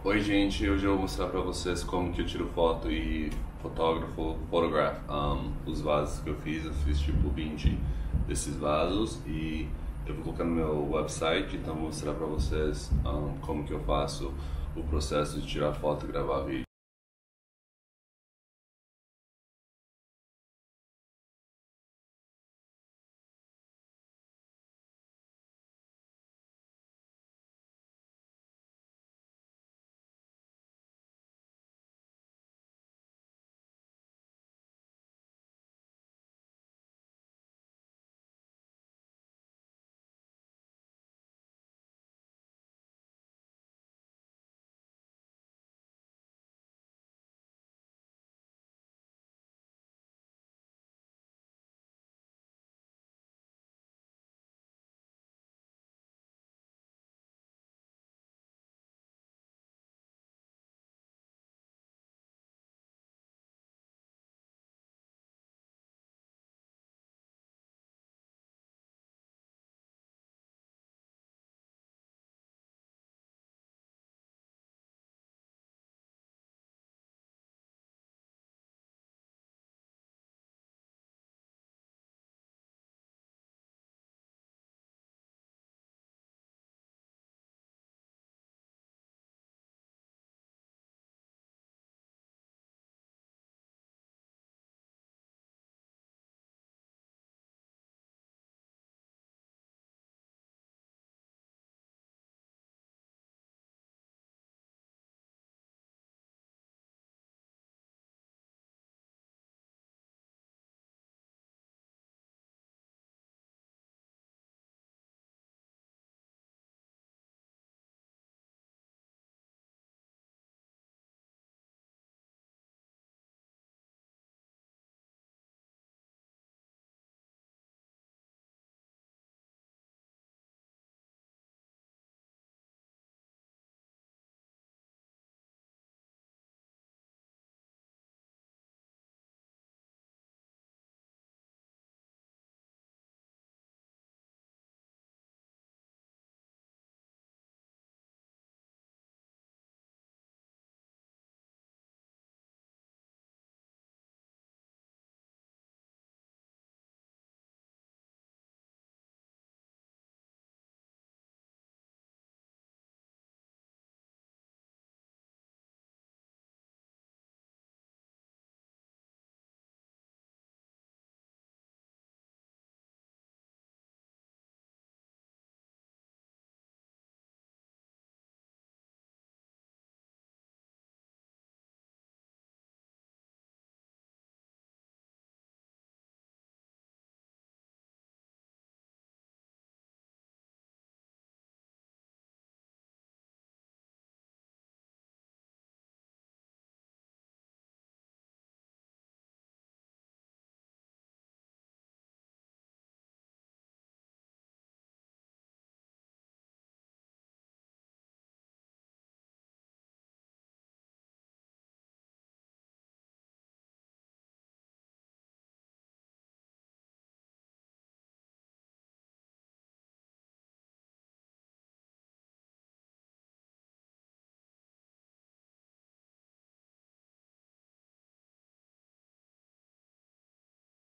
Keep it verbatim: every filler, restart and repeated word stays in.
Oi gente, hoje eu vou mostrar pra vocês como que eu tiro foto e fotógrafo, photograph um, os vasos que eu fiz. Eu fiz tipo vinte desses vasos e eu vou colocar no meu website, então vou mostrar pra vocês um, como que eu faço o processo de tirar foto e gravar vídeo.